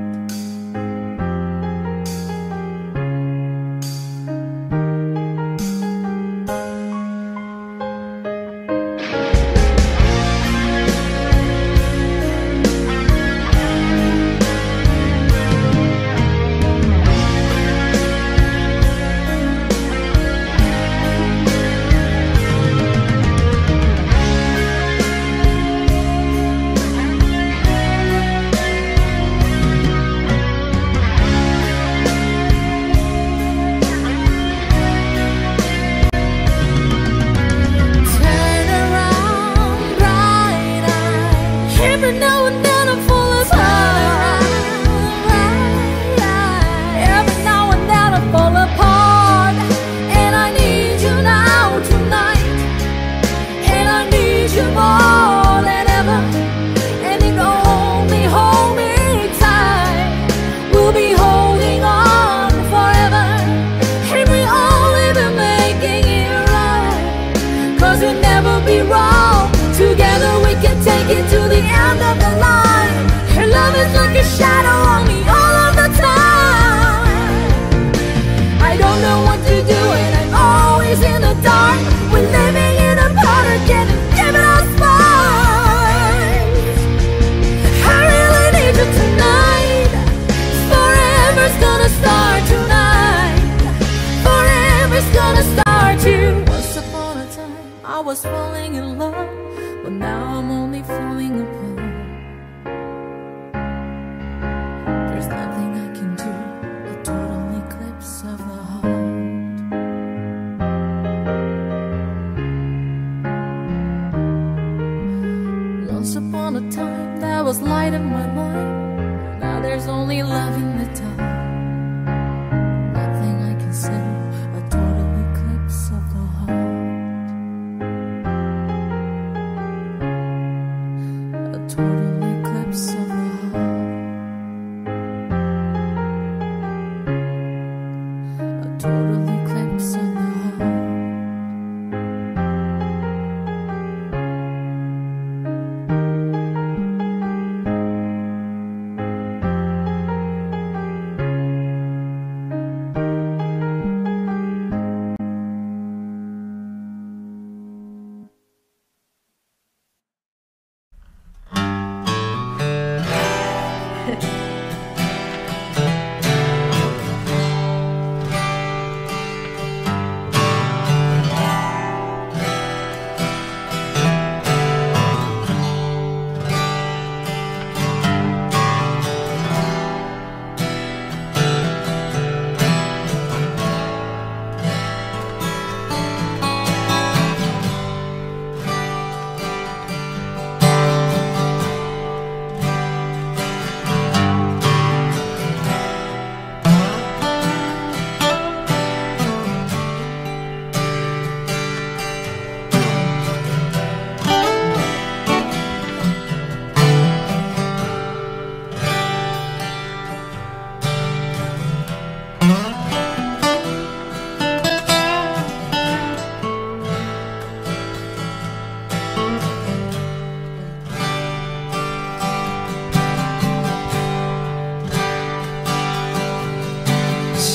Turn around, bright eyes. Every now and then I fall apart. Every now and then I fall apart. And I need you now tonight. And I need you more than ever. And if you only hold me tight, we'll be holding on forever. And we only be making it right, 'cause we'll never be wrong. Together we can take it to the end of the line. Your love is like a shadow on me all of the time. I don't know what to do and I'm always in the dark. We're living in a powder keg and giving us fights. I really need you tonight. Forever's gonna start tonight. Forever's gonna start you. Once upon a time I was falling in love, but now I'm only falling apart. There's nothing I can do, a total eclipse of the heart. Once upon a time there was light in my life, now there's only love in the dark. Nothing I can say, a total eclipse of the heart. A total eclipse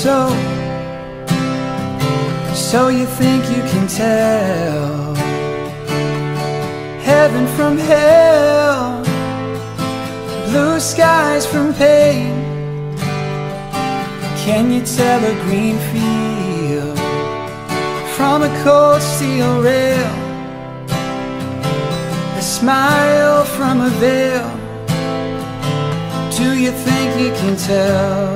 So, so you think you can tell heaven from hell, blue skies from pain? Can you tell a green field from a cold steel rail, a smile from a veil? Do you think you can tell?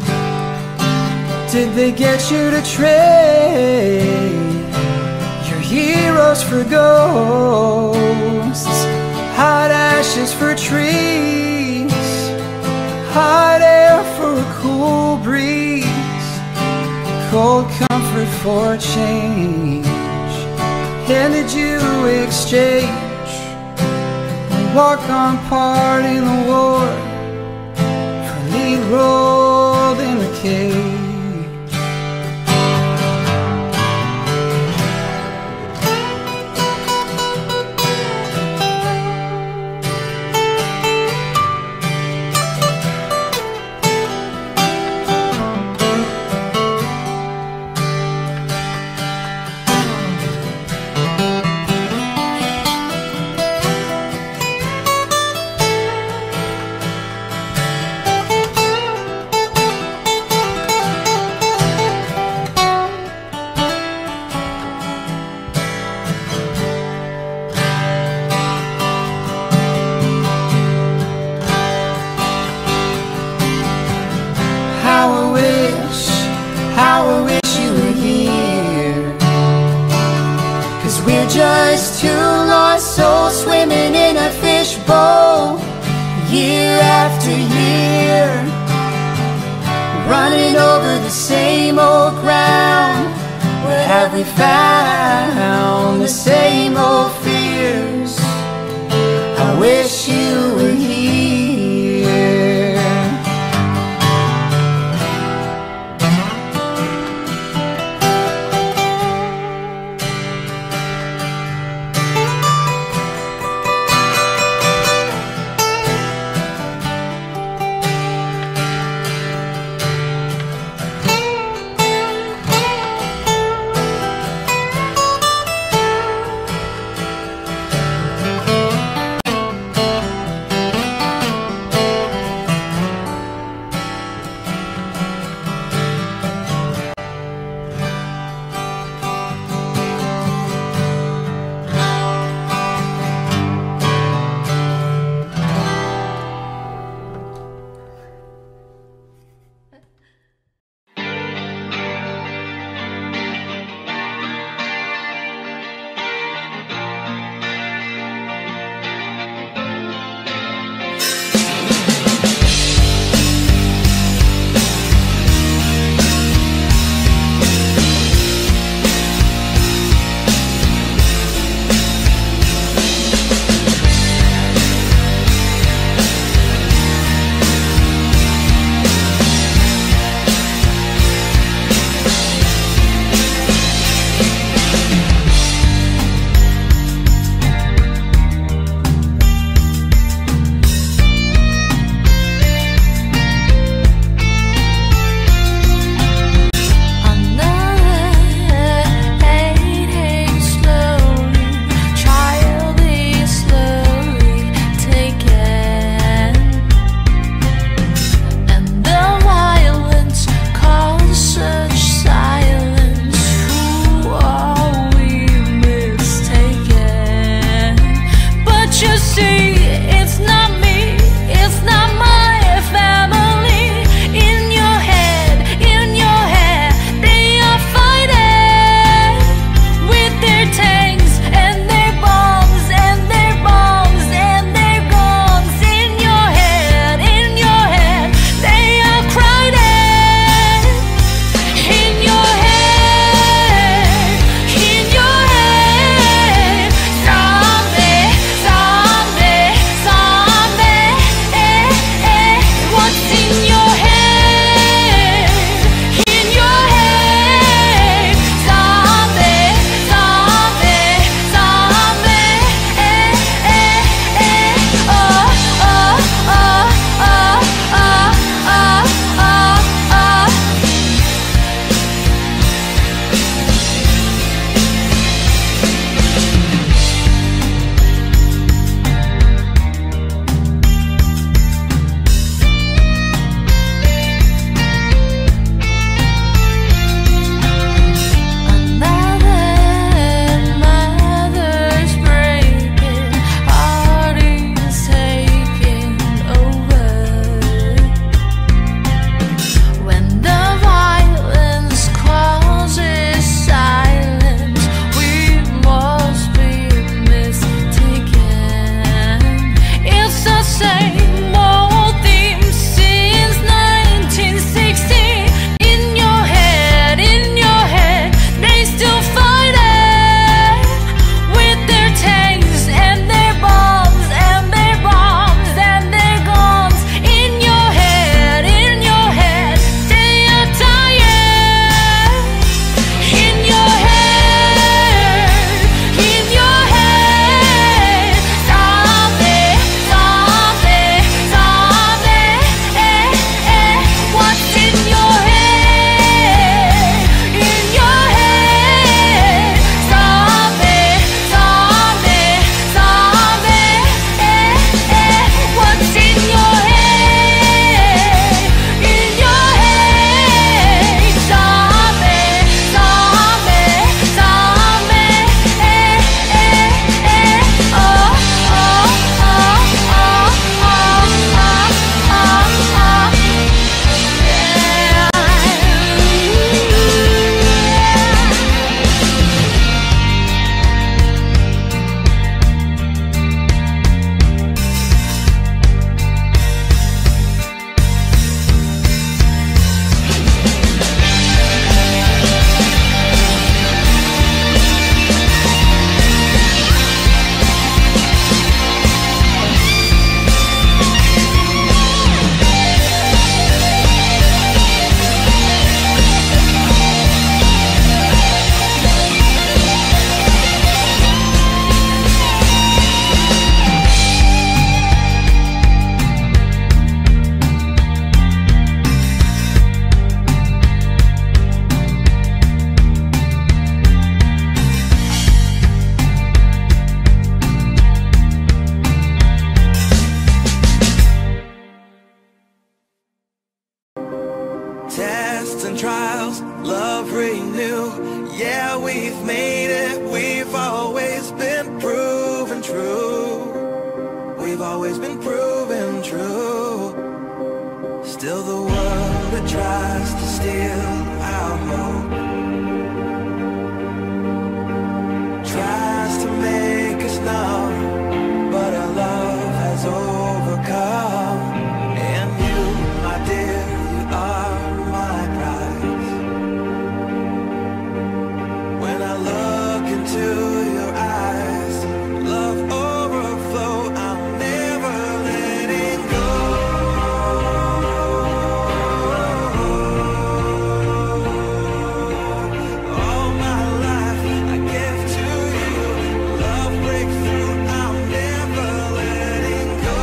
Did they get you to trade your heroes for ghosts, hot ashes for trees, hot air for a cool breeze, cold comfort for a change? And did you exchange and walk on part in the war for lead role in the cage? Just two lost souls swimming in a fishbowl, year after year, running over the same old ground. Where have we found the same old fears? I wish you were here. new. Yeah, we've made it. We've always been proven true. We've always been proven true. Still the world that tries to steal our hope tries to make us numb, but our love has overcome. And you, my dear, you are my prize. When I look into your eyes, love overflow, I'm never letting go. All my life I give to you. Love breakthrough, I'm never letting go.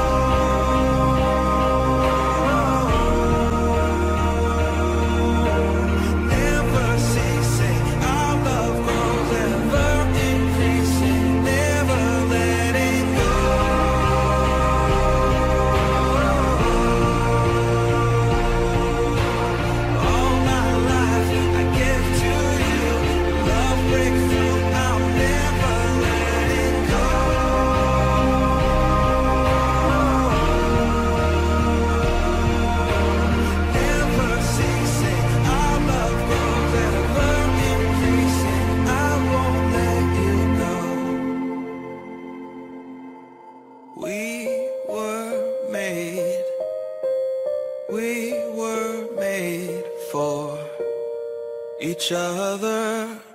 Never ceasing, our love grows ever increasing. Never letting go. All my life I give to you. Love breakthrough, I'm never letting go. Never ceasing, our love grows ever increasing. I won't let you go. We were made, we were made for each other.